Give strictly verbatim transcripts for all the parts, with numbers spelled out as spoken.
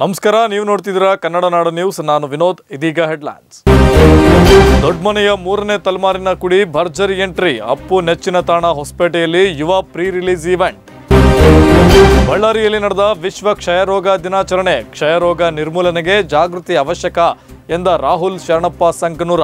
ನಮಸ್ಕಾರ, ನೀವು ನೋಡ್ತಿದ್ದೀರಾ ಕನ್ನಡ ನಾಡು ನ್ಯೂಸ್. ನಾನು ವಿನೋದ್. ಇದೀಗ ಹೆಡ್ಲೈನ್ಸ್. ದೊಡ್ಡಮನೆಯ ಮೂರನೇ ತಲೆಮಾರಿನ ಕುಡಿ ಭರ್ಜರಿ ಎಂಟ್ರಿ. ಅಪ್ಪು ನೆಚ್ಚಿನ ತಾಣ ಹೊಸಪೇಟೆಯಲ್ಲಿ ಯುವ ಪ್ರೀ ರಿಲೀಸ್ ಈವೆಂಟ್. ಬಳ್ಳಾರಿಯಲ್ಲಿ ನಡೆದ ವಿಶ್ವ ಕ್ಷಯರೋಗ ದಿನಾಚರಣೆ. ಕ್ಷಯರೋಗ ನಿರ್ಮೂಲನೆಗೆ ಜಾಗೃತಿ ಅವಶ್ಯಕ ಎಂದ ರಾಹುಲ್ ಶರಣಪ್ಪ ಸಂಕನೂರ.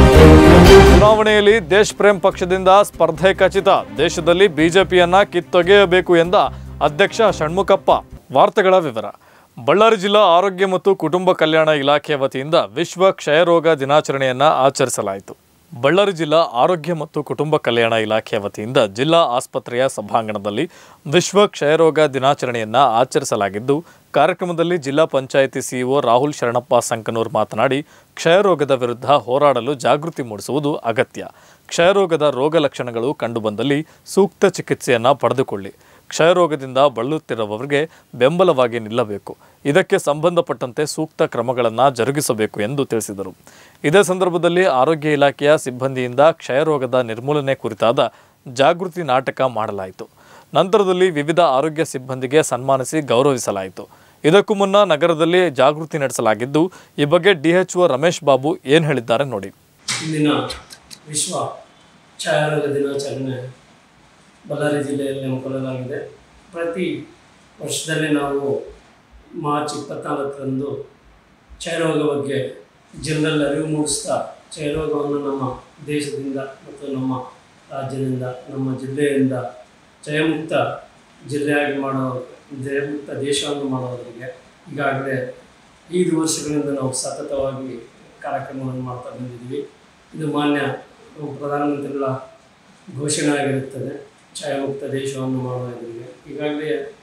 ಚುನಾವಣೆಯಲ್ಲಿ ದೇಶ್ ಪ್ರೇಮ್ ಪಕ್ಷದಿಂದ ಸ್ಪರ್ಧೆ ಖಚಿತ. ದೇಶದಲ್ಲಿ ಬಿಜೆಪಿಯನ್ನ ಕಿತ್ತೊಗೆಯಬೇಕು ಎಂದ ಅಧ್ಯಕ್ಷ ಷಣ್ಮುಖಪ್ಪ. ವಾರ್ತೆಗಳ ವಿವರ. ಬಳ್ಳಾರಿ ಜಿಲ್ಲಾ ಆರೋಗ್ಯ ಮತ್ತು ಕುಟುಂಬ ಕಲ್ಯಾಣ ಇಲಾಖೆಯ ವತಿಯಿಂದ ವಿಶ್ವ ಕ್ಷಯರೋಗ ದಿನಾಚರಣೆಯನ್ನು ಆಚರಿಸಲಾಯಿತು. ಬಳ್ಳಾರಿ ಜಿಲ್ಲಾ ಆರೋಗ್ಯ ಮತ್ತು ಕುಟುಂಬ ಕಲ್ಯಾಣ ಇಲಾಖೆಯ ವತಿಯಿಂದ ಜಿಲ್ಲಾ ಆಸ್ಪತ್ರೆಯ ಸಭಾಂಗಣದಲ್ಲಿ ವಿಶ್ವ ಕ್ಷಯರೋಗ ದಿನಾಚರಣೆಯನ್ನು ಆಚರಿಸಲಾಗಿದ್ದು, ಕಾರ್ಯಕ್ರಮದಲ್ಲಿ ಜಿಲ್ಲಾ ಪಂಚಾಯಿತಿ ಸಿಇಒ ರಾಹುಲ್ ಶರಣಪ್ಪ ಸಂಕನೂರ್ ಮಾತನಾಡಿ, ಕ್ಷಯರೋಗದ ವಿರುದ್ಧ ಹೋರಾಡಲು ಜಾಗೃತಿ ಮೂಡಿಸುವುದು ಅಗತ್ಯ. ಕ್ಷಯರೋಗದ ರೋಗ ಲಕ್ಷಣಗಳು ಕಂಡುಬಂದಲ್ಲಿ ಸೂಕ್ತ ಚಿಕಿತ್ಸೆಯನ್ನು ಪಡೆದುಕೊಳ್ಳಿ. ಕ್ಷಯರೋಗದಿಂದ ಬಳಲುತ್ತಿರುವವರಿಗೆ ಬೆಂಬಲವಾಗಿ ನಿಲ್ಲಬೇಕು. ಇದಕ್ಕೆ ಸಂಬಂಧಪಟ್ಟಂತೆ ಸೂಕ್ತ ಕ್ರಮಗಳನ್ನು ಜರುಗಿಸಬೇಕು ಎಂದು ತಿಳಿಸಿದರು. ಇದೇ ಸಂದರ್ಭದಲ್ಲಿ ಆರೋಗ್ಯ ಇಲಾಖೆಯ ಸಿಬ್ಬಂದಿಯಿಂದ ಕ್ಷಯರೋಗದ ನಿರ್ಮೂಲನೆ ಕುರಿತಾದ ಜಾಗೃತಿ ನಾಟಕ ಮಾಡಲಾಯಿತು. ನಂತರದಲ್ಲಿ ವಿವಿಧ ಆರೋಗ್ಯ ಸಿಬ್ಬಂದಿಗೆ ಸನ್ಮಾನಿಸಿ ಗೌರವಿಸಲಾಯಿತು. ಇದಕ್ಕೂ ಮುನ್ನ ನಗರದಲ್ಲಿ ಜಾಗೃತಿ ನಡೆಸಲಾಗಿದ್ದು, ಈ ಬಗ್ಗೆ ಡಿಎಚ್ಒ ರಮೇಶ್ ಬಾಬು ಏನು ಹೇಳಿದ್ದಾರೆ ನೋಡಿ. ಇಂದಿನ ವಿಶ್ವ ಕ್ಷಯರೋಗ ದಿನಾಚರಣೆ ಬಳ್ಳಾರಿ ಜಿಲ್ಲೆಯಲ್ಲಿ ಹಮ್ಮಿಕೊಳ್ಳಲಾಗಿದೆ. ಪ್ರತಿ ವರ್ಷದಲ್ಲಿ ನಾವು ಮಾರ್ಚ್ ಇಪ್ಪತ್ನಾಲ್ಕರಂದು ಕ್ಷಯರೋಗ ಬಗ್ಗೆ ಜನರಲ್ಲಿ ಅರಿವು ಮೂಡಿಸ್ತಾ ಕ್ಷಯರೋಗವನ್ನು ನಮ್ಮ ದೇಶದಿಂದ ಮತ್ತು ನಮ್ಮ ರಾಜ್ಯದಿಂದ ನಮ್ಮ ಜಿಲ್ಲೆಯಿಂದ ಕ್ಷಯಮುಕ್ತ ಜಿಲ್ಲೆಯಾಗಿ ಮಾಡೋ ಕ್ಷಯಮುಕ್ತ ದೇಶವನ್ನು ಮಾಡೋದರಿಗೆ ಈಗಾಗಲೇ ಐದು ವರ್ಷಗಳಿಂದ ನಾವು ಸತತವಾಗಿ ಕಾರ್ಯಕ್ರಮವನ್ನು ಮಾಡ್ತಾ ಬಂದಿದ್ದೀವಿ. ಇದು ಮಾನ್ಯ ಪ್ರಧಾನಮಂತ್ರಿಗಳ ಘೋಷಣೆ ಆಗಿರುತ್ತದೆ ಕ್ಷಯಮುಕ್ತ ದೇಶವನ್ನು ಮಾಡುವುದರಿಗೆ. ಈಗಾಗಲೇ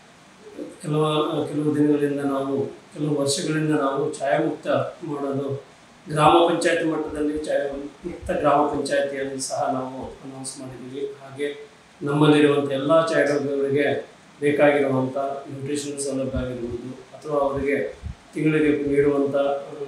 ಕೆಲವು ಕೆಲವು ದಿನಗಳಿಂದ ನಾವು ಕೆಲವು ವರ್ಷಗಳಿಂದ ನಾವು ಕ್ಷಯಮುಕ್ತ ಮಾಡಲು ಗ್ರಾಮ ಪಂಚಾಯತಿ ಮಟ್ಟದಲ್ಲಿ ಕ್ಷಯಮುಕ್ತ ಗ್ರಾಮ ಪಂಚಾಯತಿಯಲ್ಲಿ ಸಹ ನಾವು ಅನೌನ್ಸ್ ಮಾಡಿದ್ದೀವಿ. ಹಾಗೆ ನಮ್ಮಲ್ಲಿರುವಂಥ ಎಲ್ಲ ಕ್ಷಯರೋಗಿಗಳಿಗೆ ಬೇಕಾಗಿರುವಂಥ ನ್ಯೂಟ್ರಿಷನ್ ಸೌಲಭ್ಯ ಆಗಿರ್ಬೋದು ಅಥವಾ ಅವರಿಗೆ ತಿಂಗಳಿಗೆ ನೀಡುವಂಥ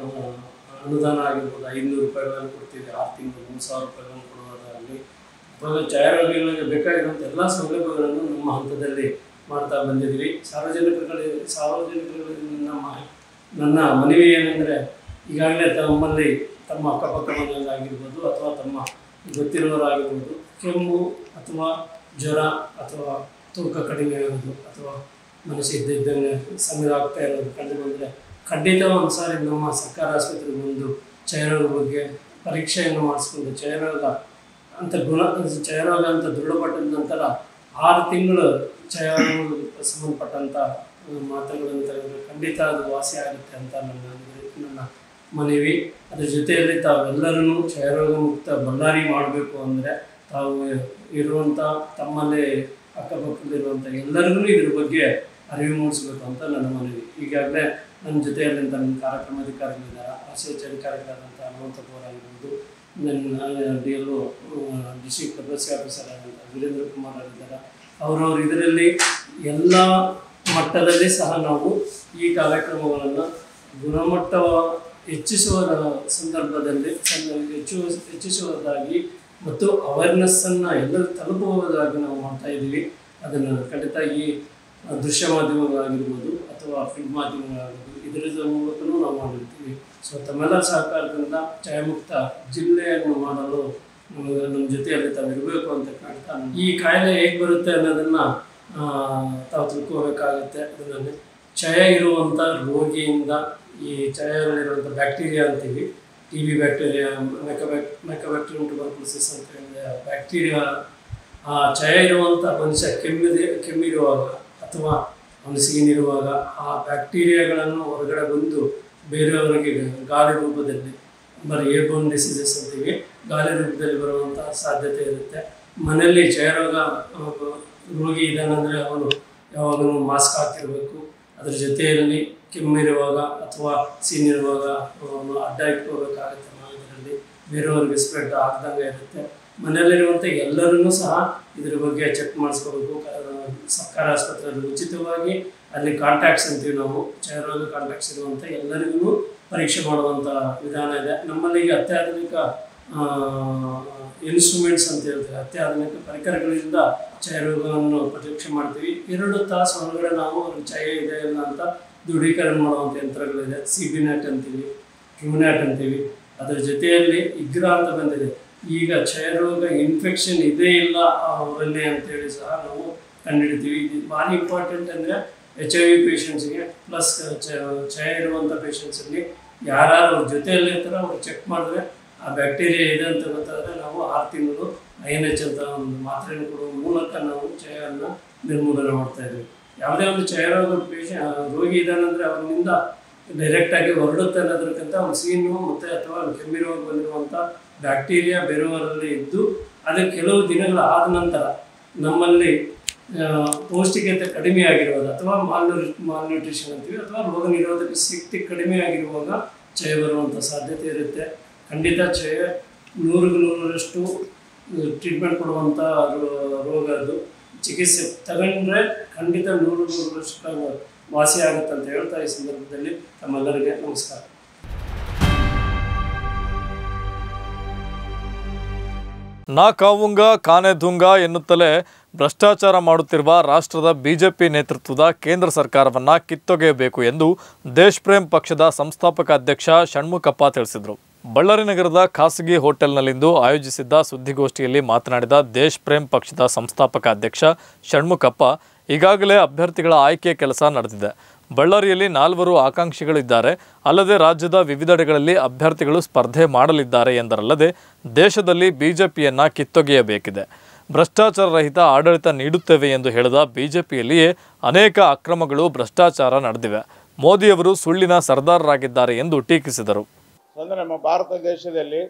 ಅನುದಾನ ಆಗಿರ್ಬೋದು, ಐನೂರು ರೂಪಾಯಿಗಳನ್ನು ಕೊಡ್ತೀವಿ. ಆರು ತಿಂಗಳು ಮೂರು ಸಾವಿರ ರೂಪಾಯಿಗಳನ್ನು ಕೊಡುವುದರಲ್ಲಿ ಇವಾಗ ಕ್ಷಯರೋಗಿಗಳಿಗೆ ಬೇಕಾಗಿರುವಂಥ ಎಲ್ಲ ಸೌಲಭ್ಯಗಳನ್ನು ನಮ್ಮ ಹಂತದಲ್ಲಿ ಮಾಡ್ತಾ ಬಂದಿದ್ದೀವಿ. ಸಾರ್ವಜನಿಕರಲ್ಲಿ ಸಾರ್ವಜನಿಕರಲ್ಲಿ ನಮ್ಮ ನನ್ನ ಮನವಿ ಏನೆಂದರೆ, ಈಗಾಗಲೇ ತಮ್ಮಲ್ಲಿ ತಮ್ಮ ಅಕ್ಕಪಕ್ಕ ಮನೆಯಲ್ಲಾಗಿರ್ಬೋದು ಅಥವಾ ತಮ್ಮ ಗೊತ್ತಿರುವವರಾಗಿರ್ಬೋದು ಕೆಮ್ಮು ಅಥವಾ ಜ್ವರ ಅಥವಾ ತೂಕ ಕಡಿಮೆ ಆಗೋದು ಅಥವಾ ಮನಸ್ಸು ಇದ್ದಿದ್ದಂಗೆ ಸಮಯ ಆಗ್ತಾ ಇರೋದು ಕಂಡು ಬಂದರೆ ಖಂಡಿತ ಒಂದು ಸಾರಿ ನಮ್ಮ ಸರ್ಕಾರ ಆಸ್ಪತ್ರೆಗೆ ಬಂದು ಕ್ಷಯರೋಗ ಬಗ್ಗೆ ಪರೀಕ್ಷೆಯನ್ನು ಮಾಡಿಸ್ಕೊಂಡು ಕ್ಷಯರೋಗ ಅಂತ ಗುಣ ಕ್ಷಯರೋಗ ಅಂತ ದೃಢಪಟ್ಟ ನಂತರ ಆರು ತಿಂಗಳು ಕ್ಷಯರೋಗಕ್ಕೆ ಸಂಬಂಧಪಟ್ಟಂಥ ಮಾತ್ರೆಗಳನ್ನು ತೆಗೆದರೆ ಖಂಡಿತ ಅದು ವಾಸಿ ಆಗುತ್ತೆ ಅಂತ ನನ್ನ ನನ್ನ ಮನವಿ. ಅದ್ರ ಜೊತೆಯಲ್ಲಿ ತಾವೆಲ್ಲರೂ ಕ್ಷಯರೋಗ ಮುಕ್ತ ಬಳ್ಳಾರಿ ಮಾಡಬೇಕು ಅಂದರೆ ತಾವು ಇರುವಂಥ ತಮ್ಮಲ್ಲೇ ಅಕ್ಕಪಕ್ಕದಲ್ಲಿರುವಂಥ ಎಲ್ಲರಿಗೂ ಇದ್ರ ಬಗ್ಗೆ ಅರಿವು ಮೂಡಿಸ್ಬೇಕು ಅಂತ ನನ್ನ ಮನವಿ. ಈಗಾಗಲೇ ನನ್ನ ಜೊತೆಯಲ್ಲಿ ನನ್ನ ಕಾರ್ಯಕ್ರಮಾಧಿಕಾರಿಗಳಿದ್ದಾರೆ, ಆರ್ ಸಿ ಎಚ್ ಅಧಿಕಾರಿಗಳಾದಂಥ ಹನುಮಂತಪ್ಪವರಾಗಿರ್ಬೋದು, ನನ್ನ D L O district publicity officer ಆದಂಥ ವೀರೇಂದ್ರ ಕುಮಾರ್ ಆಗಿದ್ದಾರೆ. ಅವರವರು ಇದರಲ್ಲಿ ಎಲ್ಲ ಮಟ್ಟದಲ್ಲಿ ಸಹ ನಾವು ಈ ಕಾರ್ಯಕ್ರಮಗಳನ್ನು ಗುಣಮಟ್ಟ ಹೆಚ್ಚಿಸುವ ಸಂದರ್ಭದಲ್ಲಿ ಹೆಚ್ಚು ಹೆಚ್ಚಿಸುವುದಾಗಿ ಮತ್ತು ಅವೇರ್ನೆಸ್ಸನ್ನು ಎಲ್ಲರೂ ತಲುಪುವುದಾಗಿ ನಾವು ಮಾಡ್ತಾ ಇದ್ದೀವಿ. ಅದನ್ನು ಖಂಡಿತ ಈ ದೃಶ್ಯ ಮಾಧ್ಯಮಗಳಾಗಿರ್ಬೋದು ಅಥವಾ ಪ್ರಿಂಟ್ ಮಾಧ್ಯಮಗಳಾಗಿರ್ಬೋದು ಇದರ ಮೂಲಕನೂ ನಾವು ಮಾಡಿರ್ತೀವಿ. ಸೊ ತಮ್ಮೆಲ್ಲರ ಸಹಕಾರದಿಂದ ಕ್ಷಯಮುಕ್ತ ಜಿಲ್ಲೆಯನ್ನು ಮಾಡಲು ನಮಗೆ ನಮ್ಮ ಜೊತೆಯಲ್ಲಿ ತಾವು ಇರಬೇಕು ಅಂತ ಕಾಣ್ತಾ, ಈ ಕಾಯಿಲೆ ಹೇಗೆ ಬರುತ್ತೆ ಅನ್ನೋದನ್ನು ತಾವು ತಿಳ್ಕೋಬೇಕಾಗುತ್ತೆ. ಅದರಲ್ಲಿ ಕ್ಷಯ ಇರುವಂಥ ರೋಗಿಯಿಂದ ಈ ಕ್ಷಯದಲ್ಲಿರುವಂಥ ಬ್ಯಾಕ್ಟೀರಿಯಾ ಅಂತೀವಿ, ಟಿ ಬಿ ಬ್ಯಾಕ್ಟೀರಿಯಾ, ಮೆಕಬ್ಯಾಕ್ ಮೆಕಬ್ಯಾಕ್ಟೀರಿಯಂ ಟ್ಯೂಬರ್ಕ್ಯುಲೋಸಿಸ್ ಅಂತ ಹೇಳಿದ್ರೆ ಬ್ಯಾಕ್ಟೀರಿಯಾ ಆ ಕ್ಷಯ ಇರುವಂಥ ಮನುಷ್ಯ ಕೆಮ್ಮಿದೆ ಕೆಮ್ಮಿರುವಾಗ ಅಥವಾ ಮನಸ್ಸಿಗಿನಿರುವಾಗ ಆ ಬ್ಯಾಕ್ಟೀರಿಯಾಗಳನ್ನು ಹೊರಗಡೆ ಬಂದು ಬೇರೆಯವರಿಗೆ ಗಾಳಿ ರೂಪದಲ್ಲಿ ಬರೀ ಏರ್ಬೋರ್ನ್ ಡಿಸೀಸಸ್ ಅಂತೀವಿ, ಗಾಳಿ ರೂಪದಲ್ಲಿ ಬರುವಂತಹ ಸಾಧ್ಯತೆ ಇರುತ್ತೆ. ಮನೆಯಲ್ಲಿ ಕ್ಷಯರೋಗ ರೋಗಿ ಇದ್ದಾನಂದರೆ ಅವನು ಯಾವಾಗಲೂ ಮಾಸ್ಕ್ ಹಾಕಿರಬೇಕು. ಅದರ ಜೊತೆಯಲ್ಲಿ ಕೆಮ್ಮಿರುವಾಗ ಅಥವಾ ಸೀನಿರುವಾಗ ಅವನು ಅಡ್ಡ ಇಟ್ಕೋಬೇಕಾಗುತ್ತೆ. ಇದರಲ್ಲಿ ಬೇರೆಯವ್ರಿಗೆ ಸ್ಪ್ರೆಡ್ ಆಗ್ದಂಗೆ ಇರುತ್ತೆ. ಮನೆಯಲ್ಲಿರುವಂಥ ಎಲ್ಲರನ್ನೂ ಸಹ ಇದರ ಬಗ್ಗೆ ಚೆಕ್ ಮಾಡಿಸ್ಕೋಬೇಕು. ಸರ್ಕಾರ ಆಸ್ಪತ್ರೆಯಲ್ಲಿ ಉಚಿತವಾಗಿ ಅಲ್ಲಿ ಕಾಂಟ್ಯಾಕ್ಟ್ಸ್ ಅಂತೀವಿ ನಾವು, ಕ್ಷಯರೋಗ ಕಾಂಟ್ಯಾಕ್ಟ್ಸ್ ಇರುವಂಥ ಎಲ್ಲರಿಗೂ ಪರೀಕ್ಷೆ ಮಾಡುವಂಥ ವಿಧಾನ ಇದೆ. ನಮ್ಮಲ್ಲಿ ಈಗ ಅತ್ಯಾಧುನಿಕ ಇನ್ಸ್ಟ್ರೂಮೆಂಟ್ಸ್ ಅಂತ ಹೇಳ್ತೀವಿ, ಅತ್ಯಾಧುನಿಕ ಪರಿಕರಗಳಿಂದ ಕ್ಷಯರೋಗವನ್ನು ಪರೀಕ್ಷೆ ಮಾಡ್ತೀವಿ. ಎರಡು ತಾಸು ಒಳಗಡೆ ನಾವು ಕ್ಷಯ ಇದೆ ಇಲ್ಲ ಅಂತ ದೃಢೀಕರಣ ಮಾಡುವಂಥ ಯಂತ್ರಗಳಿದೆ. ಸಿ ಬಿ ನ್ಯಾಟ್ ಅಂತೀವಿ, ಕ್ಯೂನ್ಯಾಟ್ ಅಂತೀವಿ. ಅದರ ಜೊತೆಯಲ್ಲಿ ಇಗ್ರಾ ಅಂತ ಬಂದಿದೆ. ಈಗ ಕ್ಷಯರೋಗ ಇನ್ಫೆಕ್ಷನ್ ಇದೇ ಇಲ್ಲ ಅವರಲ್ಲಿ ಅಂತೇಳಿ ಸಹ ನಾವು ಕಂಡುಹಿಡಿತೀವಿ. ಇದು ಭಾರಿ ಇಂಪಾರ್ಟೆಂಟ್ ಅಂದರೆ ಎಚ್ ಐ ವಿ ಪೇಷಂಟ್ಸ್ಗೆ ಪ್ಲಸ್ ಕ್ಷಯ ಇರುವಂಥ ಪೇಷಂಟ್ಸಲ್ಲಿ ಯಾರ್ಯಾರು ಅವ್ರ ಜೊತೆಯಲ್ಲಿ ಇರ್ತಾರೋ ಅವ್ರು ಚೆಕ್ ಮಾಡಿದ್ರೆ ಆ ಬ್ಯಾಕ್ಟೀರಿಯಾ ಇದೆ ಅಂತ ಗೊತ್ತಾದರೆ ನಾವು ಆರು ತಿಂಗಳು ಐ ಎನ್ ಎಚ್ ಅಂತ ಒಂದು ಮಾತ್ರೆಯನ್ನು ಕೊಡುವ ಮೂಲಕ ನಾವು ಕ್ಷಯವನ್ನು ನಿರ್ಮೂಲನೆ ಮಾಡ್ತಾ ಇದ್ದೀವಿ. ಯಾವುದೇ ಒಂದು ಕ್ಷಯರೋಗ ಪೇಷ ರೋಗಿ ಇದ್ದಾನಂದರೆ ಅವನಿಂದ ಡೈರೆಕ್ಟಾಗಿ ಹೊರಡುತ್ತೆ ಅನ್ನೋದಕ್ಕಿಂತ ಅವ್ನು ಸೀನು ಮತ್ತು ಅಥವಾ ಕೆಮ್ಮಿ ರೋಗ ಬಂದಿರುವಂಥ ಬ್ಯಾಕ್ಟೀರಿಯಾ ಬೇರೆಯವರಲ್ಲಿ ಇದ್ದು ಅದಕ್ಕೆ ಕೆಲವು ದಿನಗಳ ಆದ ನಂತರ ನಮ್ಮಲ್ಲಿ ಪೌಷ್ಟಿಕತೆ ಕಡಿಮೆ ಆಗಿರುವಾಗ ಅಥವಾ ಮಾಲ್ನ್ಯೂರಿ ಮಾಲ್ನ್ಯೂಟ್ರಿಷನ್ ಅಂತೀವಿ ಅಥವಾ ರೋಗ ನಿರೋಧಕ ಶಕ್ತಿ ಕಡಿಮೆ ಆಗಿರುವಾಗ ಕ್ಷಯ ಬರುವಂಥ ಸಾಧ್ಯತೆ ಇರುತ್ತೆ. ಖಂಡಿತ ಕ್ಷಯ ನೂರಿಗೆ ನೂರರಷ್ಟು ಟ್ರೀಟ್ಮೆಂಟ್ ಕೊಡುವಂಥ ರೋಗ ಅದು. ಚಿಕಿತ್ಸೆ ತಗೊಂಡ್ರೆ ಖಂಡಿತ ನೂರು ನೂರರಷ್ಟು ವಾಸಿ ಆಗುತ್ತೆ ಅಂತ ಹೇಳ್ತಾ ಈ ಸಂದರ್ಭದಲ್ಲಿ ತಮ್ಮೆಲ್ಲರಿಗೆ ನಮಸ್ಕಾರ. ನಾ ಕಾವುಂಗ ಕಾನೆ ದುಂಗ ಎನ್ನುತ್ತಲೇ ಭ್ರಷ್ಟಾಚಾರ ಮಾಡುತ್ತಿರುವ ರಾಷ್ಟ್ರದ ಬಿಜೆಪಿ ನೇತೃತ್ವದ ಕೇಂದ್ರ ಸರ್ಕಾರವನ್ನು ಕಿತ್ತೊಗೆಯಬೇಕು ಎಂದು ದೇಶ್ ಪ್ರೇಮ್ ಪಕ್ಷದ ಸಂಸ್ಥಾಪಕ ಅಧ್ಯಕ್ಷ ಷಣ್ಮುಖಪ್ಪ ತಿಳಿಸಿದರು. ಬಳ್ಳಾರಿ ನಗರದ ಖಾಸಗಿ ಹೋಟೆಲ್ನಲ್ಲಿಂದು ಆಯೋಜಿಸಿದ್ದ ಸುದ್ದಿಗೋಷ್ಠಿಯಲ್ಲಿ ಮಾತನಾಡಿದ ದೇಶ್ ಪ್ರೇಮ್ ಪಕ್ಷದ ಸಂಸ್ಥಾಪಕ ಅಧ್ಯಕ್ಷ ಷಣ್ಮುಖಪ್ಪ, ಈಗಾಗಲೇ ಅಭ್ಯರ್ಥಿಗಳ ಆಯ್ಕೆ ಕೆಲಸ ನಡೆದಿದೆ. ಬಳ್ಳಾರಿಯಲ್ಲಿ ನಾಲ್ವರು ಆಕಾಂಕ್ಷಿಗಳಿದ್ದಾರೆ. ಅಲ್ಲದೆ ರಾಜ್ಯದ ವಿವಿಧೆಡೆಗಳಲ್ಲಿ ಅಭ್ಯರ್ಥಿಗಳು ಸ್ಪರ್ಧೆ ಮಾಡಲಿದ್ದಾರೆ ಎಂದರಲ್ಲದೆ ದೇಶದಲ್ಲಿ ಬಿಜೆಪಿಯನ್ನು ಕಿತ್ತೊಗೆಯಬೇಕಿದೆ. ಭ್ರಷ್ಟಾಚಾರ ರಹಿತ ಆಡಳಿತ ನೀಡುತ್ತೇವೆ ಎಂದು ಹೇಳಿದ ಬಿಜೆಪಿಯಲ್ಲಿಯೇ ಅನೇಕ ಅಕ್ರಮಗಳು, ಭ್ರಷ್ಟಾಚಾರ ನಡೆದಿವೆ. ಮೋದಿಯವರು ಸುಳ್ಳಿನ ಸರ್ದಾರರಾಗಿದ್ದಾರೆ ಎಂದು ಟೀಕಿಸಿದರು. ಅಂದರೆ ನಮ್ಮ ಭಾರತ ದೇಶದಲ್ಲಿ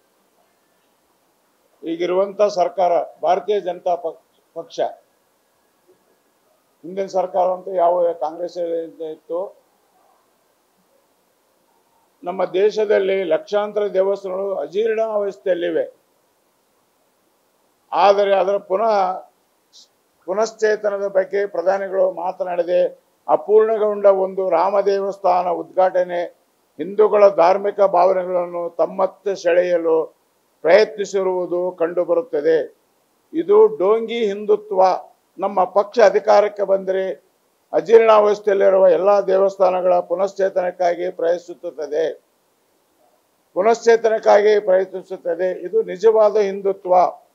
ಈಗಿರುವಂಥ ಸರ್ಕಾರ ಭಾರತೀಯ ಜನತಾ ಪಕ್ಷ, ಹಿಂದಿನ ಸರ್ಕಾರ ಅಂತೂ ಯಾವ ಕಾಂಗ್ರೆಸ್ ಇತ್ತು. ನಮ್ಮ ದೇಶದಲ್ಲಿ ಲಕ್ಷಾಂತರ ದೇವಸ್ಥಾನಗಳು ಅಜೀರ್ಣಾವಸ್ಥೆಯಲ್ಲಿವೆ. ಆದರೆ ಅದರ ಪುನಃ ಪುನಶ್ಚೇತನದ ಬಗ್ಗೆ ಪ್ರಧಾನಿಗಳು ಮಾತನಾಡದೆ ಅಪೂರ್ಣಗೊಂಡ ಒಂದು ರಾಮ ದೇವಸ್ಥಾನ ಉದ್ಘಾಟನೆ ಹಿಂದೂಗಳ ಧಾರ್ಮಿಕ ಭಾವನೆಗಳನ್ನು ತಮ್ಮತ್ತ ಸೆಳೆಯಲು ಪ್ರಯತ್ನಿಸಿರುವುದು ಕಂಡುಬರುತ್ತದೆ. ಇದು ಡೋಂಗಿ ಹಿಂದುತ್ವ. ನಮ್ಮ ಪಕ್ಷ ಅಧಿಕಾರಕ್ಕೆ ಬಂದರೆ ಅಜೀರ್ಣಾವಸ್ಥೆಯಲ್ಲಿರುವ ಎಲ್ಲ ದೇವಸ್ಥಾನಗಳ ಪುನಶ್ಚೇತನಕ್ಕಾಗಿ ಪ್ರಯತ್ನಿಸುತ್ತದೆ ಪುನಶ್ಚೇತನಕ್ಕಾಗಿ ಪ್ರಯತ್ನಿಸುತ್ತದೆ ಇದು ನಿಜವಾದ ಹಿಂದುತ್ವ.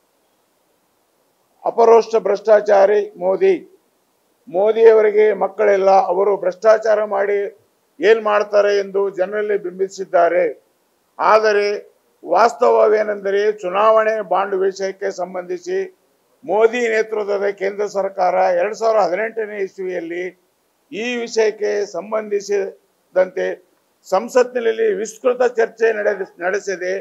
ಅಪರೋಕ್ಷ ಭ್ರಷ್ಟಾಚಾರಿ ಮೋದಿ. ಮೋದಿಯವರಿಗೆ ಮಕ್ಕಳಿಲ್ಲ, ಅವರು ಭ್ರಷ್ಟಾಚಾರ ಮಾಡಿ ಏನ್ ಮಾಡ್ತಾರೆ ಎಂದು ಜನರಲ್ಲಿ ಬಿಂಬಿಸಿದ್ದಾರೆ. ಆದರೆ ವಾಸ್ತವವೇನೆಂದರೆ ಚುನಾವಣೆ ಬಾಂಡ್ ವಿಷಯಕ್ಕೆ ಸಂಬಂಧಿಸಿ ಮೋದಿ ನೇತೃತ್ವದ ಕೇಂದ್ರ ಸರ್ಕಾರ ಎರಡ್ ಸಾವಿರದ ಹದಿನೆಂಟನೇ ಇಸ್ವಿಯಲ್ಲಿ ಈ ವಿಷಯಕ್ಕೆ ಸಂಬಂಧಿಸಿದಂತೆ ಸಂಸತ್ತಿನಲ್ಲಿ ವಿಸ್ತೃತ ಚರ್ಚೆ ನಡೆದ ನಡೆಸಿದೆ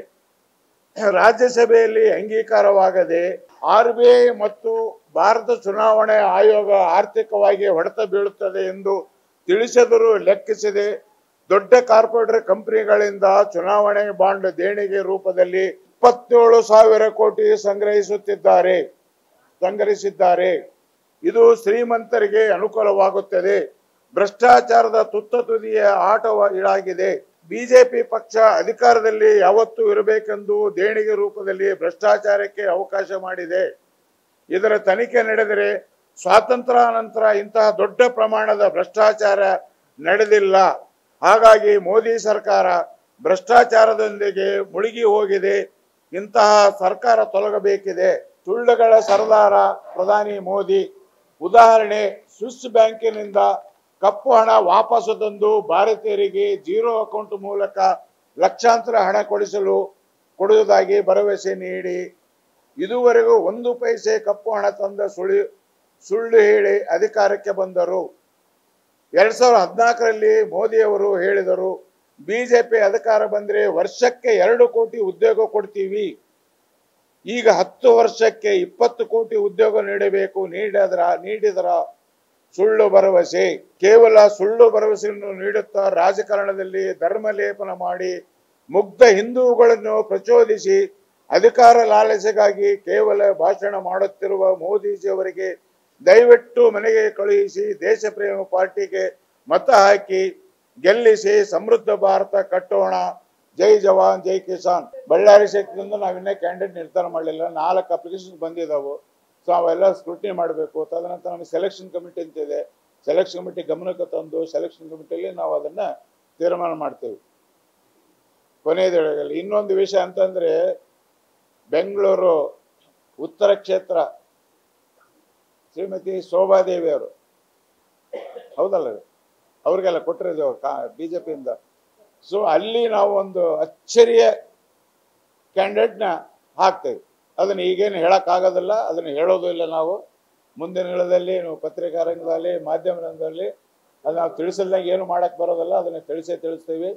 ರಾಜ್ಯಸಭೆಯಲ್ಲಿ ಅಂಗೀಕಾರವಾಗದೆ ಆರ್ ಬಿ ಐ ಮತ್ತು ಭಾರತ ಚುನಾವಣಾ ಆಯೋಗ ಆರ್ಥಿಕವಾಗಿ ಹೊಡೆತ ಬೀಳುತ್ತದೆ ಎಂದು ತಿಳಿಸಿದರೂ ಲೆಕ್ಕಿಸದೆ ದೊಡ್ಡ ಕಾರ್ಪೊರೇಟ್ ಕಂಪನಿಗಳಿಂದ ಚುನಾವಣೆ ಬಾಂಡ್ ದೇಣಿಗೆ ರೂಪದಲ್ಲಿ ಇಪ್ಪತ್ತೇಳು ಸಾವಿರ ಕೋಟಿ ಸಂಗ್ರಹಿಸುತ್ತಿದ್ದಾರೆ ಸಂಗ್ರಹಿಸಿದ್ದಾರೆ ಇದು ಶ್ರೀಮಂತರಿಗೆ ಅನುಕೂಲವಾಗುತ್ತದೆ. ಭ್ರಷ್ಟಾಚಾರದ ತುತ್ತ ತುದಿಯ ಆಟವಾಗಿದೆ. ಬಿಜೆಪಿ ಪಕ್ಷ ಅಧಿಕಾರದಲ್ಲಿ ಯಾವತ್ತೂ ಇರಬೇಕೆಂದು ದೇಣಿಗೆ ರೂಪದಲ್ಲಿ ಭ್ರಷ್ಟಾಚಾರಕ್ಕೆ ಅವಕಾಶ ಮಾಡಿದೆ. ಇದರ ತನಿಖೆ ನಡೆದರೆ ಸ್ವಾತಂತ್ರ್ಯ ನಂತರ ಇಂತಹ ದೊಡ್ಡ ಪ್ರಮಾಣದ ಭ್ರಷ್ಟಾಚಾರ ನಡೆದಿಲ್ಲ. ಹಾಗಾಗಿ ಮೋದಿ ಸರ್ಕಾರ ಭ್ರಷ್ಟಾಚಾರದೊಂದಿಗೆ ಮುಳುಗಿ ಹೋಗಿದೆ. ಇಂತಹ ಸರ್ಕಾರ ತೊಲಗಬೇಕಿದೆ. ಸುಳ್ಳುಗಳ ಸರ್ದಾರ ಪ್ರಧಾನಿ ಮೋದಿ. ಉದಾಹರಣೆ, ಸ್ವಿಸ್ ಬ್ಯಾಂಕಿನಿಂದ ಕಪ್ಪು ಹಣ ವಾಪಸ್ಸು ತಂದು ಭಾರತೀಯರಿಗೆ ಜೀರೋ ಅಕೌಂಟ್ ಮೂಲಕ ಲಕ್ಷಾಂತರ ಹಣ ಕೊಡಿಸಲು ಕೊಡುವುದಾಗಿ ಭರವಸೆ ನೀಡಿ ಇದುವರೆಗೂ ಒಂದು ಪೈಸೆ ಕಪ್ಪು ಹಣ ತಂದ ಸುಳ್ಳು ಸುಳ್ಳು ಹೇಳಿ ಅಧಿಕಾರಕ್ಕೆ ಬಂದರು. ಎರಡ್ ಸಾವಿರದ ಹದಿನಾಲ್ಕರಲ್ಲಿ ಮೋದಿಯವರು ಹೇಳಿದರು, ಬಿಜೆಪಿ ಅಧಿಕಾರ ಬಂದ್ರೆ ವರ್ಷಕ್ಕೆ ಎರಡು ಕೋಟಿ ಉದ್ಯೋಗ ಕೊಡ್ತೀವಿ. ಈಗ ಹತ್ತು ವರ್ಷಕ್ಕೆ ಇಪ್ಪತ್ತು ಕೋಟಿ ಉದ್ಯೋಗ ನೀಡಬೇಕು. ನೀಡಿದ್ರ ನೀಡಿದರ ಸುಳ್ಳು ಭರವಸೆ. ಕೇವಲ ಸುಳ್ಳು ಭರವಸೆಯನ್ನು ನೀಡುತ್ತಾ ರಾಜಕಾರಣದಲ್ಲಿ ಧರ್ಮಲೇಪನ ಮಾಡಿ ಮುಗ್ಧ ಹಿಂದೂಗಳನ್ನು ಪ್ರಚೋದಿಸಿ ಅಧಿಕಾರ ಲಾಲಸೆಗಾಗಿ ಕೇವಲ ಭಾಷಣ ಮಾಡುತ್ತಿರುವ ಮೋದಿಜಿಯವರಿಗೆ ದಯವಿಟ್ಟು ಮನೆಗೆ ಕಳುಹಿಸಿ ದೇಶ ಪ್ರೇಮ ಪಾರ್ಟಿಗೆ ಮತ ಹಾಕಿ ಗೆಲ್ಲಿಸಿ ಸಮೃದ್ಧ ಭಾರತ ಕಟ್ಟೋಣ. ಜೈ ಜವಾನ್ ಜೈ ಕಿಸಾನ್. ಬಳ್ಳಾರಿ ಕ್ಷೇತ್ರದಿಂದ ನಾವಿನ್ನೇ ಕ್ಯಾಂಡಿಡೇಟ್ ನಿರ್ಧಾರ ಮಾಡಲಿಲ್ಲ. ನಾಲ್ಕು ಅಪ್ಲಿಕೇಶನ್ ಬಂದಿದ್ದಾವೆ. ಸೊ ಅವೆಲ್ಲ ಸ್ಕ್ರೂಟಿನಿ ಮಾಡಬೇಕು. ತದನಂತರ ನಮಗೆ ಸೆಲೆಕ್ಷನ್ ಕಮಿಟಿ ಅಂತಿದೆ, ಸೆಲೆಕ್ಷನ್ ಕಮಿಟಿ ಗಮನಕ್ಕೆ ತಂದು ಸೆಲೆಕ್ಷನ್ ಕಮಿಟಿಯಲ್ಲಿ ನಾವು ಅದನ್ನು ತೀರ್ಮಾನ ಮಾಡ್ತೇವೆ. ಕೊನೆಯದೊಳಗಲ್ಲಿ ಇನ್ನೊಂದು ವಿಷಯ ಅಂತಂದರೆ, ಬೆಂಗಳೂರು ಉತ್ತರ ಕ್ಷೇತ್ರ ಶ್ರೀಮತಿ ಶೋಭಾದೇವಿಯವರು, ಹೌದಲ್ಲ, ಅವ್ರಿಗೆಲ್ಲ ಕೊಟ್ಟಿರೋದು ಕಾ ಬಿ ಜೆ ಪಿಯಿಂದ. ಸೊ ಅಲ್ಲಿ ನಾವು ಒಂದು ಅಚ್ಚರಿಯ ಕ್ಯಾಂಡಿಡೇಟ್ನ ಹಾಕ್ತೇವೆ. ಅದನ್ನು ಈಗೇನು ಹೇಳೋಕ್ಕಾಗೋದಿಲ್ಲ, ಅದನ್ನು ಹೇಳೋದು ಇಲ್ಲ. ನಾವು ಮುಂದಿನ ದಿನದಲ್ಲಿ ನಾವು ಪತ್ರಿಕಾ ರಂಗದಲ್ಲಿ, ಮಾಧ್ಯಮ ರಂಗದಲ್ಲಿ ಅದು ನಾವು ತಿಳಿಸಲ್ದಂಗೆ ಏನು ಮಾಡೋಕ್ಕೆ ಬರೋದಿಲ್ಲ, ಅದನ್ನು ತಿಳಿಸೇ ತಿಳಿಸ್ತೀವಿ.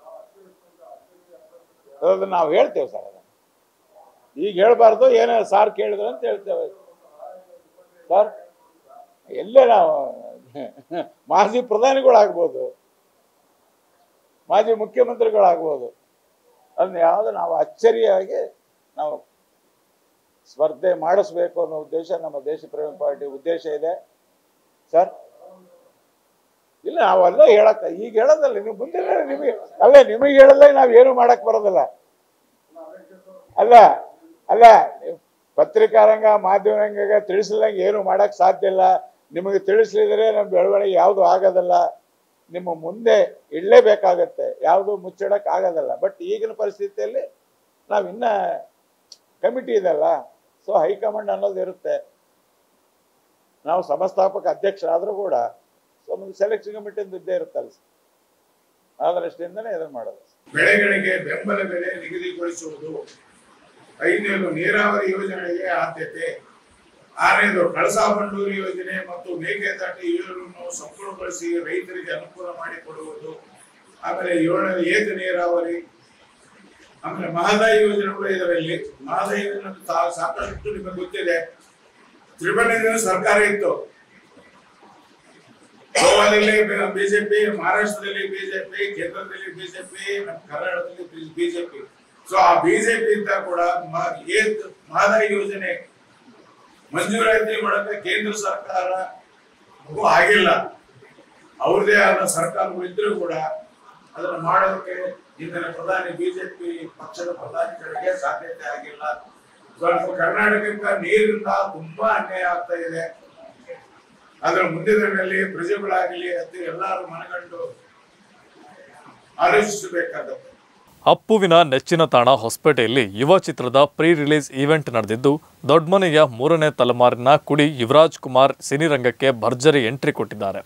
ಅದನ್ನು ನಾವು ಹೇಳ್ತೇವೆ ಸರ್. ಅದನ್ನು ಈಗ ಹೇಳಬಾರ್ದು, ಏನೋ ಸಾರ್ ಕೇಳಿದ್ರೆ ಅಂತ ಹೇಳ್ತೇವೆ ಸರ್. ಎಲ್ಲೇ ನಾವು ಮಾಜಿ ಪ್ರಧಾನಿಗಳಾಗ್ಬೋದು, ಮಾಜಿ ಮುಖ್ಯಮಂತ್ರಿಗಳಾಗ್ಬೋದು, ಅದನ್ನ ಯಾವುದು ನಾವು ಅಚ್ಚರಿಯಾಗಿ ನಾವು ಸ್ಪರ್ಧೆ ಮಾಡಿಸ್ಬೇಕು ಅನ್ನೋ ಉದ್ದೇಶ ನಮ್ಮ ದೇಶ ಪ್ರೇಮ ಪಾರ್ಟಿ ಉದ್ದೇಶ ಇದೆ ಸರ್. ಇಲ್ಲ ನಾವೆಲ್ಲ ಹೇಳಕ್ಕ ಈಗ ಹೇಳೋದಲ್ಲ, ನೀವು ಮುಂದೆ ನಿಮಗೆ ಅಲ್ಲ ನಿಮಗೆ ಹೇಳಲ್ಲ, ನಾವು ಏನು ಮಾಡಕ್ ಬರೋದಿಲ್ಲ. ಅಲ್ಲ ಅಲ್ಲ ಪತ್ರಿಕಾರಂಗ ಮಾಧ್ಯಮ ರಂಗ ತಿಳಿಸ್ಲಂಗೆ ಏನು ಮಾಡಕ್ ಸಾಧ್ಯ ಇಲ್ಲ. ನಿಮಗೆ ತಿಳಿಸ್ಲಿದ್ರೆ ನಮ್ಮ ಬೆಳವಣಿಗೆ ಯಾವುದು ಆಗೋದಿಲ್ಲ. ನಿಮ್ಮ ಮುಂದೆ ಇಡಲೇಬೇಕಾಗತ್ತೆ, ಯಾವುದು ಮುಚ್ಚಿಡಕ್ಕೆ ಆಗೋದಿಲ್ಲ. ಬಟ್ ಈಗಿನ ಪರಿಸ್ಥಿತಿಯಲ್ಲಿ ನಾವು ಇನ್ನ ಕಮಿಟಿ ಇದೆಲ್ಲ, ಸೊ ಹೈಕಮಾಂಡ್ ಅನ್ನೋದು ಇರುತ್ತೆ. ನಾವು ಸಂಸ್ಥಾಪಕ ಅಧ್ಯಕ್ಷರಾದರೂ ಕೂಡ ಒಂದು ಸೆಲೆಕ್ಷನ್ ಕಮಿಟಿಯಿಂದ ಇದ್ದೇ ಇರುತ್ತಲ್ಲ, ಆ ದೃಷ್ಟಿಯಿಂದನೇ ಇದನ್ನು ಮಾಡೋದು. ಬೆಳೆಗಳಿಗೆ ಬೆಂಬಲ ಬೆಲೆ ನಿಗದಿಗೊಳಿಸುವುದು, ಐದನೇದು ನೀರಾವರಿ ಯೋಜನೆಗೆ ಆದ್ಯತೆ, ಆರನೇದು ಕಳಸಾ ಬಂಡೂರಿ ಯೋಜನೆ ಮತ್ತು ಮೇಕೆದಾಟು ಯೋಜನೆಯನ್ನು ಸಂಪೂರ್ಣಗೊಳಿಸಿ ರೈತರಿಗೆ ಅನುಕೂಲ ಮಾಡಿಕೊಡುವುದು, ಆಮೇಲೆ ಏಳನೇ ಏಕ ನೀರಾವರಿ, ಆಮೇಲೆ ಮಹದಾಯಿ ಯೋಜನೆಗಳು ಇದರಲ್ಲಿ. ಮಹದಾಯಿ ಯೋಜನೆ ಸಾಕಷ್ಟು ನಿಮಗೆ ಗೊತ್ತಿದೆ. ತ್ರಿಭುವನ ಸರ್ಕಾರ ಇತ್ತು, ಗೋವಾದಲ್ಲಿ ಬಿಜೆಪಿ, ಮಹಾರಾಷ್ಟ್ರದಲ್ಲಿ ಬಿಜೆಪಿ, ಕೇಂದ್ರದಲ್ಲಿ ಬಿಜೆಪಿ, ನಮ್ಮ ಕರ್ನಾಟಕದಲ್ಲಿ ಬಿಜೆಪಿ. ಸೊ ಆ ಬಿಜೆಪಿ ಇಂದ ಕೂಡ ಮಹದಾಯಿ ಯೋಜನೆ ಮಂಜೂರಾತಿ ಮಾಡಕ್ಕೆ ಕೇಂದ್ರ ಸರ್ಕಾರ ಆಗಿಲ್ಲ. ಅವ್ರದೇ ಆದ ಸರ್ಕಾರಗಳು ಇದ್ರೂ ಕೂಡ ಅದನ್ನು ಮಾಡೋದಕ್ಕೆ ಇಂದಿನ ಪ್ರಧಾನಿ ಬಿಜೆಪಿ ಪಕ್ಷದ ಪ್ರಧಾನಿಗಳಿಗೆ ಸಾಧ್ಯತೆ ಆಗಿಲ್ಲ. ಸ್ವಲ್ಪ ಕರ್ನಾಟಕಕ್ಕೆ ನೀರಿಂದ ತುಂಬಾ ಅನ್ಯಾಯ ಆಗ್ತಾ ಇದೆ. ಅದರ ಮುಂದಿನಲ್ಲಿ ಪ್ರಜೆಗಳಾಗಲಿ ಅಂತ ಎಲ್ಲರೂ ಮನಗಂಡು ಆಲೋಚಿಸಬೇಕಾಗುತ್ತೆ. ಅಪ್ಪುವಿನ ನೆಚ್ಚಿನ ತಾಣ ಹೊಸಪೇಟೆಯಲ್ಲಿ ಯುವ ಚಿತ್ರದ ಪ್ರೀ ರಿಲೀಸ್ ಈವೆಂಟ್ ನಡೆದಿದ್ದು, ದೊಡ್ಡಮನೆಯ ಮೂರನೇ ತಲೆಮಾರಿನ ಕುಡಿ ಯುವರಾಜ್ ಕುಮಾರ್ ಸಿನಿರಂಗಕ್ಕೆ ಭರ್ಜರಿ ಎಂಟ್ರಿ ಕೊಟ್ಟಿದ್ದಾರೆ.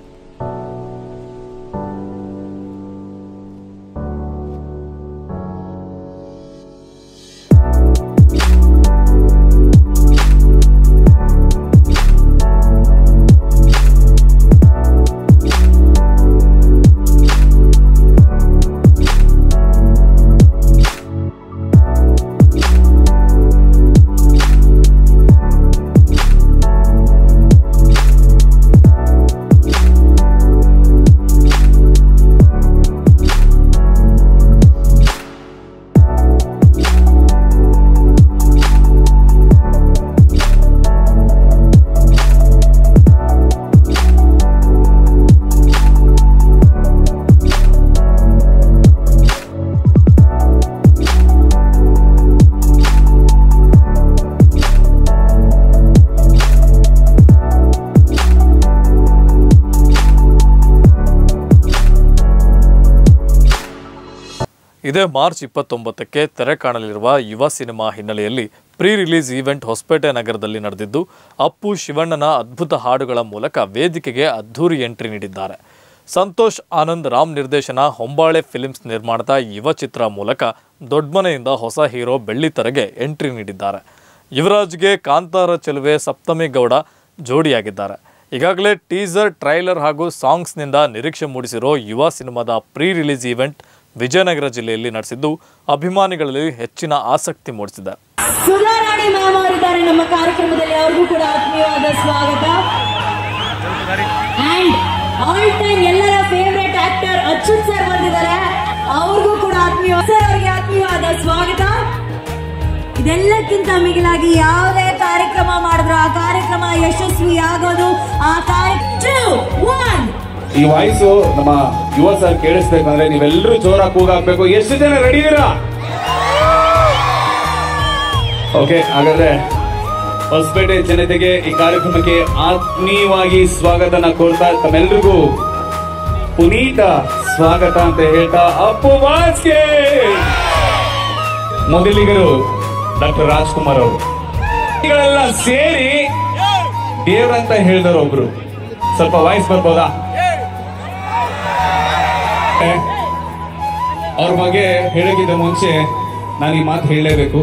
ಇದೇ ಮಾರ್ಚ್ ಇಪ್ಪತ್ತೊಂಬತ್ತಕ್ಕೆ ತೆರೆ ಕಾಣಲಿರುವ ಯುವ ಸಿನಿಮಾ ಹಿನ್ನೆಲೆಯಲ್ಲಿ ಪ್ರೀ ರಿಲೀಸ್ ಈವೆಂಟ್ ಹೊಸಪೇಟೆ ನಗರದಲ್ಲಿ ನಡೆದಿದ್ದು, ಅಪ್ಪು ಶಿವಣ್ಣನ ಅದ್ಭುತ ಹಾಡುಗಳ ಮೂಲಕ ವೇದಿಕೆಗೆ ಅದ್ಧೂರಿ ಎಂಟ್ರಿ ನೀಡಿದ್ದಾರೆ. ಸಂತೋಷ್ ಆನಂದ್ ರಾಮ್ ನಿರ್ದೇಶನ ಹೊಂಬಾಳೆ ಫಿಲ್ಮ್ಸ್ ನಿರ್ಮಾಣದ ಯುವ ಚಿತ್ರ ಮೂಲಕ ದೊಡ್ಡಮನೆಯಿಂದ ಹೊಸ ಹೀರೋ ಬೆಳ್ಳಿತೆರೆಗೆ ಎಂಟ್ರಿ ನೀಡಿದ್ದಾರೆ. ಯುವರಾಜ್ಗೆ ಕಾಂತಾರ ಚೆಲುವೆ ಸಪ್ತಮಿ ಗೌಡ ಜೋಡಿಯಾಗಿದ್ದಾರೆ. ಈಗಾಗಲೇ ಟೀಸರ್, ಟ್ರೈಲರ್ ಹಾಗೂ ಸಾಂಗ್ಸ್ನಿಂದ ನಿರೀಕ್ಷೆ ಮೂಡಿಸಿರೋ ಯುವ ಸಿನಿಮಾದ ಪ್ರೀ ರಿಲೀಸ್ ಈವೆಂಟ್ ವಿಜಯನಗರ ಜಿಲ್ಲೆಯಲ್ಲಿ ನಡೆಸಿದ್ದು ಅಭಿಮಾನಿಗಳಲ್ಲಿ ಹೆಚ್ಚಿನ ಆಸಕ್ತಿ ಮೂಡಿಸಿದೆ. ಸುಧಾರಾಣಿ ಮ್ಯಾಮ್ ಅವರಿದ್ದಾರೆ ನಮ್ಮ ಕಾರ್ಯಕ್ರಮದಲ್ಲಿ, ಅವ್ರಿಗೂ ಕೂಡ ಆತ್ಮೀಯವಾದ ಸ್ವಾಗತ. ಅಂಡ್ ಆಲ್ ಟೈಮ್ ಎಲ್ಲರ ಫೇವರೇಟ್ ಆಕ್ಟರ್ ಅಚ್ಯುತ್ ಸರ್ ಬಂದಿದ್ದಾರೆ, ಅವ್ರಿಗೂ ಕೂಡ ಆತ್ಮೀಯ ಸರ್ ಅವರಿಗೆ ಆತ್ಮೀಯವಾದ ಸ್ವಾಗತ. ಇದೆಲ್ಲಕ್ಕಿಂತ ಮಿಗಿಲಾಗಿ ಯಾವುದೇ ಕಾರ್ಯಕ್ರಮ ಮಾಡಿದ್ರು ಆ ಕಾರ್ಯಕ್ರಮ ಯಶಸ್ವಿ ಆಗೋದು ಆ ಕಾರ್ಯಕ್ರಮ. ಈ ವಾಯ್ಸು ನಮ್ಮ ಯುವ ಸರ್ ಕೇಳಿಸ್ಬೇಕಂದ್ರೆ ನೀವೆಲ್ಲರೂ ಜೋರಾಗಿ ಕೂಗಾಕ್ಬೇಕು. ಎಷ್ಟು ಜನ ರೆಡಿ ಇದ್ದೀರಾ? ಓಕೆ, ಹಾಗಾದ್ರೆ ಹೊಸಪೇಟೆ ಜನತೆಗೆ ಈ ಕಾರ್ಯಕ್ರಮಕ್ಕೆ ಆತ್ಮೀಯವಾಗಿ ಸ್ವಾಗತನ ಕೋರ್ತಾ ತಮ್ಮೆಲ್ರಿಗೂ ಪುನೀತ ಸ್ವಾಗತ ಅಂತ ಹೇಳ್ತಾ ಅಪ್ಪು ವಾಸ್ಗೆ ಮೊದಲಿಗರು ಡಾಕ್ಟರ್ ರಾಜ್ಕುಮಾರ್ ಅವರು ಇಗಳೆಲ್ಲ ಸೇರಿ ದೇವ್ರಂತ ಹೇಳಿದವರು ಒಬ್ರು. ಸ್ವಲ್ಪ ವಾಯ್ಸ್ ಬರ್ಬೋದಾ? ಅವ್ರ ಬಗ್ಗೆ ಹೇಳಕ್ಕಿಂತ ಮುಂಚೆ ನಾನು ಈ ಮಾತು ಹೇಳಲೇಬೇಕು.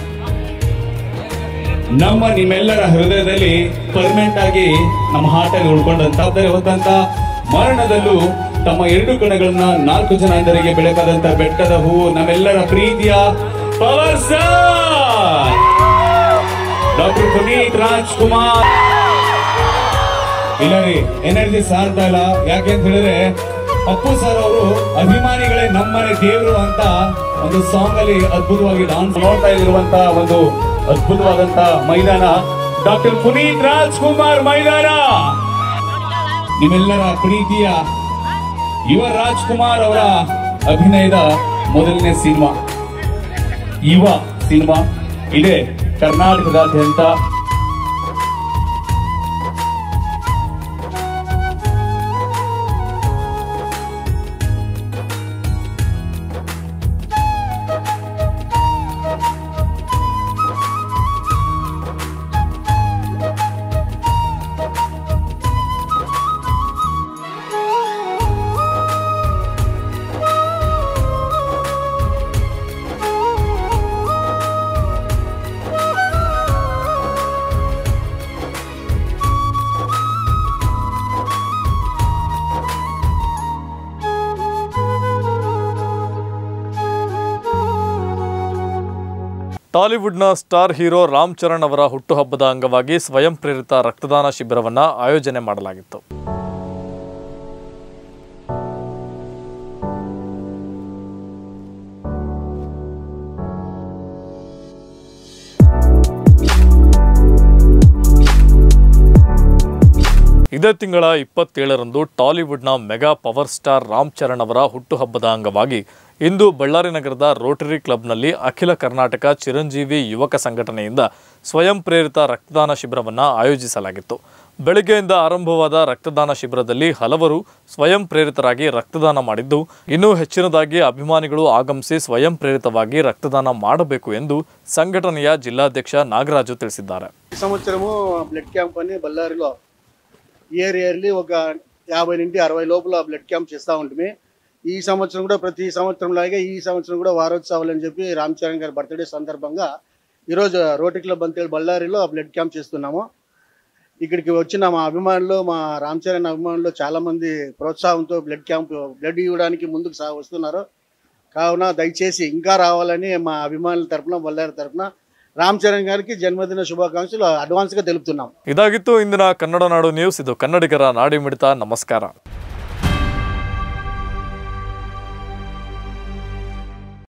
ನಮ್ಮ ನಿಮ್ಮೆಲ್ಲರ ಹೃದಯದಲ್ಲಿ ಪರ್ಮನೆಂಟ್ ಆಗಿ ನಮ್ಮ ಹಾರ್ಟಲ್ಲಿ ಉಳ್ಕೊಂಡಂತ ಹೋದಂತ ಮರಣದಲ್ಲೂ ತಮ್ಮ ಎರಡು ಕಣಗಳನ್ನ ನಾಲ್ಕು ಜನ ಜನರಿಗೆ ಬೆಳಕಾದಂತ ಬೆಟ್ಟದ ಹೂವು ನಮ್ಮೆಲ್ಲರ ಪ್ರೀತಿಯ power star doctor Puneeth Rajkumar. ಇಲ್ಲ ರೀ, ಎನರ್ಜಿ ಸಾರ್ತಾ ಇಲ್ಲ. ಯಾಕೆ ಅಂತ ಹೇಳಿದ್ರೆ ಅಪ್ಪು ಸರ್ ಅವರು ಅಭಿಮಾನಿಗಳೇ ನಮ್ಮನೆ ದೇವರು ಅಂತ ಒಂದು ಸಾಂಗ್ ಅಲ್ಲಿ ಅದ್ಭುತವಾಗಿ ಡಾನ್ಸ್ ನೋಡ್ತಾ ಇರುವಂತ ಒಂದು ಅದ್ಭುತವಾದಂತ ಮೈದಾನ ಡಾಕ್ಟರ್ ಪುನೀತ್ ರಾಜ್ಕುಮಾರ್ ಮೈದಾನ. ನಿಮ್ಮೆಲ್ಲರ ಪ್ರೀತಿಯ ಯುವ ರಾಜ್ಕುಮಾರ್ ಅವರ ಅಭಿನಯದ ಮೊದಲನೇ ಸಿನಿಮಾ ಯುವ ಸಿನಿಮಾ ಇದೆ ಕರ್ನಾಟಕದಾದ್ಯಂತ. ಟಾಲಿವುಡ್ನ ಸ್ಟಾರ್ ಹೀರೋ ರಾಮ್ ಚರಣ್ ಅವರ ಹುಟ್ಟುಹಬ್ಬದ ಅಂಗವಾಗಿ ಸ್ವಯಂ ಪ್ರೇರಿತ ರಕ್ತದಾನ ಶಿಬಿರವನ್ನು ಆಯೋಜನೆ ಮಾಡಲಾಗಿತ್ತು. ಇದೇ ತಿಂಗಳ ಇಪ್ಪತ್ತೇಳರಂದು ಟಾಲಿವುಡ್ನ mega power star Ram Charan ಅವರ ಹುಟ್ಟುಹಬ್ಬದ ಅಂಗವಾಗಿ ಇಂದು ಬಳ್ಳಾರಿ ನಗರದ ರೋಟರಿ ಕ್ಲಬ್ನಲ್ಲಿ ಅಖಿಲ ಕರ್ನಾಟಕ ಚಿರಂಜೀವಿ ಯುವಕ ಸಂಘಟನೆಯಿಂದ ಸ್ವಯಂ ಪ್ರೇರಿತ ರಕ್ತದಾನ ಶಿಬಿರವನ್ನು ಆಯೋಜಿಸಲಾಗಿತ್ತು. ಬೆಳಗ್ಗೆಯಿಂದ ಆರಂಭವಾದ ರಕ್ತದಾನ ಶಿಬಿರದಲ್ಲಿ ಹಲವರು ಸ್ವಯಂ ಪ್ರೇರಿತರಾಗಿ ರಕ್ತದಾನ ಮಾಡಿದ್ದು, ಇನ್ನೂ ಹೆಚ್ಚಿನದಾಗಿ ಅಭಿಮಾನಿಗಳು ಆಗಮಿಸಿ ಸ್ವಯಂ ప్రేరితವಾಗಿ రక్తదాన ಮಾಡಬೇಕು ಎಂದು సంఘటನೆಯ జిల్లాధ్యక్ష నాగరాజు తెలిసిದ್ದಾರೆ. ఈ సంవత్సరము బ్లడ్ క్యాంప్ అని బళ్ళారిలో ఇయర్ ఇయర్లీ ఒక యాభై నుండి అరవై లోపల బ్లడ్ క్యాంప్ చేస్తూ ఉంటుంది. ఈ సంవత్సరం కూడా ప్రతి సంవత్సరం లాగే ఈ సంవత్సరం కూడా వారోత్సవాలు అని చెప్పి రామ్ చరణ్ గారి బర్త్డే సందర్భంగా ఈరోజు రోటరీ క్లబ్ అంతేಳಿ బళ్ళారిలో బ్లడ్ క్యాంప్ చేస్తున్నాము. ఇక్కడికి వచ్చిన మా అభిమానులు, మా రామ్ చరణ్ అభిమానులు చాలామంది ప్రోత్సాహంతో బ్లడ్ క్యాంప్ బ్లడ్ ఇవ్వడానికి ముందుకు సా వస్తున్నారు. కావున దయచేసి ఇంకా రావాలని మా అభిమానుల తరఫున బళ్ళారి తరఫున ರಾಮ್ ಚರಣ್ ಗಾರಿಗೆ ಜನ್ಮದಿನ ಶುಭಾಕಾಂಕ್ಷೆಗಳು ಅಡ್ವಾನ್ಸ್గా తెలుపుతున్నాం. ಇದಾಗಿತ್ತು ಇಂದಿನ ಕನ್ನಡ ನಾಡು ನ್ಯೂಸ್. ಇದು ಕನ್ನಡಿಗರ ನಾಡಿ ಮಿಡಿತ. ನಮಸ್ಕಾರ.